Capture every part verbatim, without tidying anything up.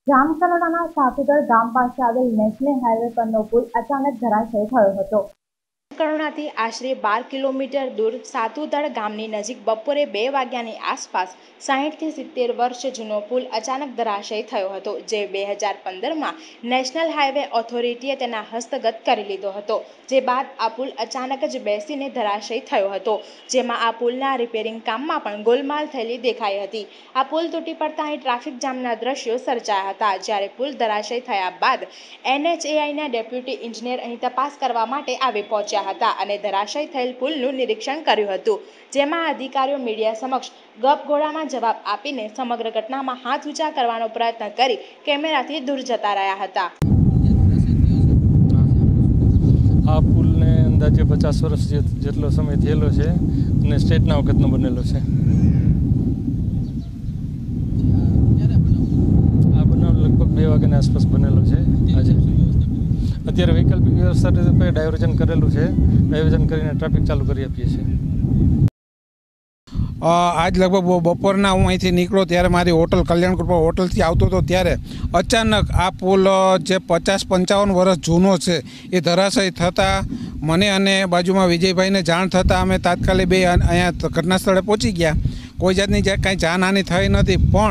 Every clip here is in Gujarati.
જામકંડોરણા સાતુદર ગામ પાસે આવેલ નેશનલ હાઈવે પરનો પુલ અચાનક ધરાશયી થયો હતો। જામકંડોરણાથી આશરે બાર કિલોમીટર દૂર સાતુદડ ગામની નજીક બપોરે બે વાગ્યાની આસપાસ સાહીઠથી સિત્તેર વર્ષ જૂનો પુલ અચાનક ધરાશયી થયો હતો, જે બે હજાર પંદરમાં નેશનલ હાઈવે ઓથોરિટીએ તેના હસ્તગત કરી લીધો હતો। જે બાદ આ પુલ અચાનક જ બેસીને ધરાશયી થયો હતો, જેમાં આ પુલના રિપેરિંગ કામમાં પણ ગોલમાલ થયેલી દેખાઈ હતી। આ પુલ તૂટી પડતા અહીં ટ્રાફિક જામના દ્રશ્યો સર્જાયા હતા, જ્યારે પુલ ધરાશયી થયા બાદ એનએચએઆઈના ડેપ્યુટી ઇજનેર અહીં તપાસ કરવા માટે આવી પહોંચ્યા હતા અને ધરાશયી થયેલ પુલનું નિરીક્ષણ કર્યું હતું, જેમાં અધિકારીઓ મીડિયા સમક્ષ ગપગોળામાં જવાબ આપીને સમગ્ર ઘટનામાં હાથ ઊંચા કરવાનો પ્રયત્ન કરી કેમેરાથી દૂર જતા રહ્યા હતા। આ પુલને અંદાજે પચાસ વર્ષ જેટલો સમય થયેલો છે અને સ્ટેટના વખતનો બનેલો છે। આ બનાવ લગભગ બે વાગ્યાની આસપાસ બનેલો છે। આજે અત્યારે વૈકલ્પિક વ્યવસ્થા રૂપે ડાયવર્ઝન કરેલું છે। ડાયવર્ઝન કરીને ટ્રાફિક ચાલુ કરી આપીએ છીએ। આજ લગભગ બપોરના હું અહીંથી નીકળ્યો ત્યારે મારી હોટલ કલ્યાણ કૃપા હોટલથી આવતો હતો ત્યારે અચાનક આ પુલ જે પચાસ પંચાવન વર્ષ જૂનો છે એ ધરાશયી થતાં મને અને બાજુમાં વિજયભાઈને જાણ થતાં અમે તાત્કાલિક બે અહીંયા ઘટના સ્થળે પહોંચી ગયા। કોઈ જાતની જે કાંઈ જાનહાનિ થઈ નથી, પણ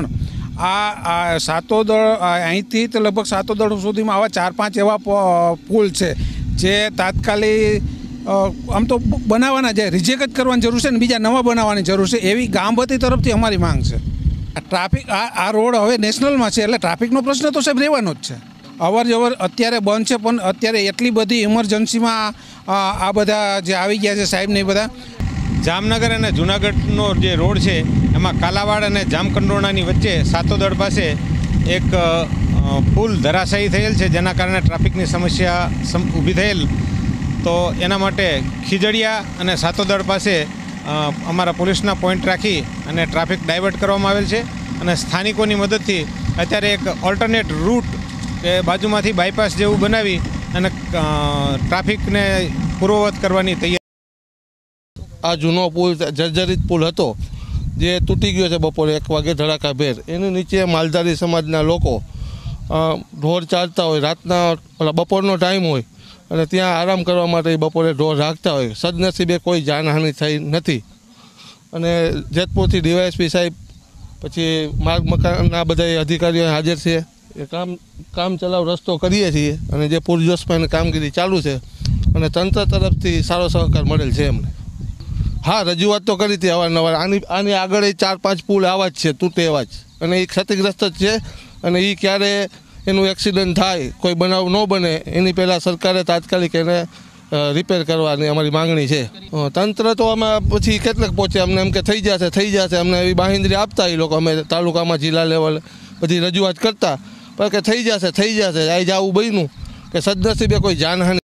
આ સાતોદડ અહીંથી તો લગભગ સાતોદડ સુધીમાં આવા ચાર પાંચ એવા પુલ છે જે તાત્કાલિક આમ તો બનાવવાના છે, રિજેક્ટ જ કરવાની જરૂર છે ને બીજા નવા બનાવવાની જરૂર છે, એવી ગામ વતી તરફથી અમારી માંગ છે। ટ્રાફિક આ આ રોડ હવે નેશનલમાં છે એટલે ટ્રાફિકનો પ્રશ્ન તો સાહેબ રહેવાનો જ છે। અવર જવર અત્યારે બંધ છે, પણ અત્યારે એટલી બધી ઇમરજન્સીમાં આ બધા જે આવી ગયા છે સાહેબ ને એ બધા જામનગર અને જૂનાગઢનો જે રોડ છે એમાં કાલાવાડ અને જામકંડોરણાની વચ્ચે સાતોદડ પાસે એક પુલ ધરાશાયી થયેલ છે, જેના કારણે ટ્રાફિકની સમસ્યા ઊભી થયેલ। તો એના માટે ખીજડીયા અને સાતોદડ પાસે અમારા પોલીસના પોઈન્ટ રાખી અને ટ્રાફિક ડાયવર્ટ કરવામાં આવેલ છે અને સ્થાનિકોની મદદથી અત્યારે એક ઓલ્ટરનેટ રૂટ કે બાજુમાંથી બાયપાસ જેવું બનાવી અને ટ્રાફિકને પૂર્વવત કરવાની તૈયારી। આ જૂનો પુલ જર્જરિત પુલ હતો જે તૂટી ગયો છે બપોરે એક વાગે ધડાકાભેર। એની નીચે માલધારી સમાજના લોકો ઢોર ચારતા હોય, રાતના બપોરનો ટાઈમ હોય અને ત્યાં આરામ કરવા માટે બપોરે ઢોર રાખતા હોય। સદનસીબે કોઈ જાનહાનિ થઈ નથી અને જેતપુરથી ડીવાયએસપી સાહેબ પછી માર્ગ મકાનના બધા અધિકારીઓ હાજર છે। એ કામ કામ ચલાવ રસ્તો કરીએ છીએ અને જે પૂરજોશમાં કામગીરી ચાલુ છે અને તંત્ર તરફથી સારો સહકાર મળેલ છે એમને। હા, રજૂઆત તો કરી હતી અવારનવાર। આની આની આગળ ચાર પાંચ પુલ આવા જ છે, તૂટે એવા જ, અને એ ક્ષતિગ્રસ્ત જ છે અને એ ક્યારે એનું એક્સિડન્ટ થાય, કોઈ બનાવ ન બને એની પહેલાં સરકારે તાત્કાલિક એને રિપેર કરવાની અમારી માંગણી છે। તંત્ર તો અમે પછી કેટલાક પહોંચે અમને એમ કે થઈ જશે થઈ જશે અમને એવી બાંહેધરી આપતા એ લોકો, અમે તાલુકામાં જિલ્લા લેવલ બધી રજૂઆત કરતા, પણ કે થઈ જશે થઈ જશે। આ જ આવું બન્યું કે સદનસીબે કોઈ જાનહાનિ